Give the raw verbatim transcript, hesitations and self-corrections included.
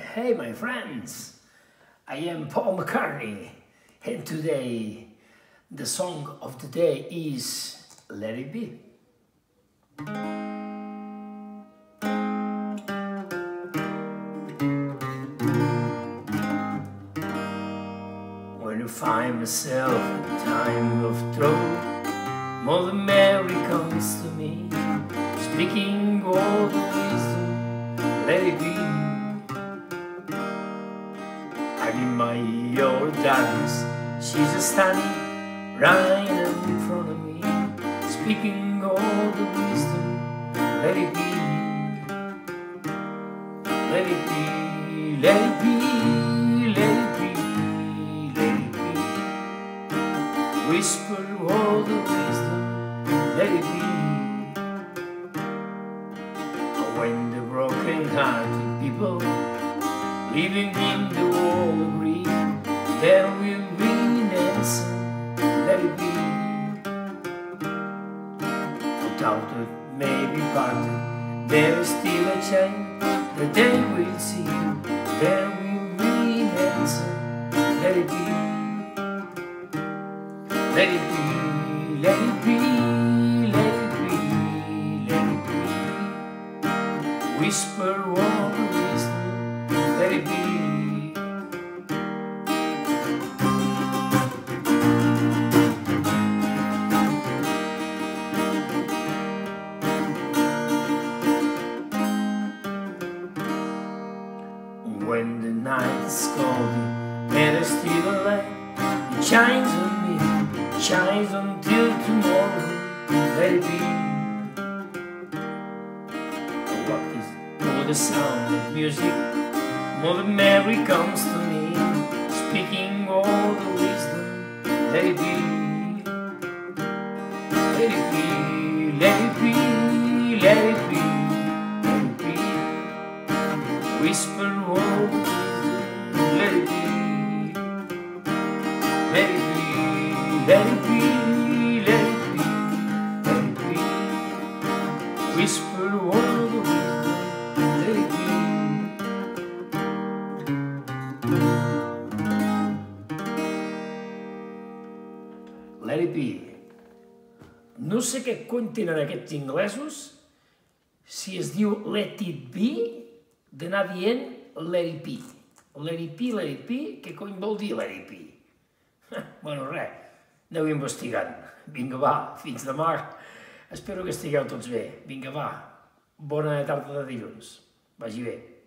Hey, my friends, I am Paul McCartney, and today the song of the day is Let It Be. When I find myself in time of trouble, Mother Mary comes to me, speaking all the wisdom, let it be. I'm in my old darkness, she's a standing right in front of me, speaking all the wisdom, let it be. Let it be, let it be, let it be, let it be. Whisper all the wisdom, let it be. When the broken-hearted people living in the world agree, there will be an answer, let it be. Without it may be parted, there is still a chance that they will see, there will be an answer, let it be. Let it be, let it be, let it be, let it be. Whisper all the wisdom, let it be. When the night is cold and there's still a light, it shines on me, shines until tomorrow, let it be. What is all the sound of music? Mother Mary comes to me, speaking all the wisdom, let it be. Let it be, let it be, let it be, let it be. Whisper all the wisdom, let it be. Let it be, let it be, let it be, let it be. Whisper all the wisdom, let it be. Let it be. No sé què contin en aquests inglesos, si es diu let it be, d'anar dient let it be. Let it be, let it be, què cony vol dir let it be? Bueno, res, aneu investigant. Vinga, va, fins demà. Espero que estigueu tots bé. Vinga, va, bona tarda de dilluns. Vagi bé.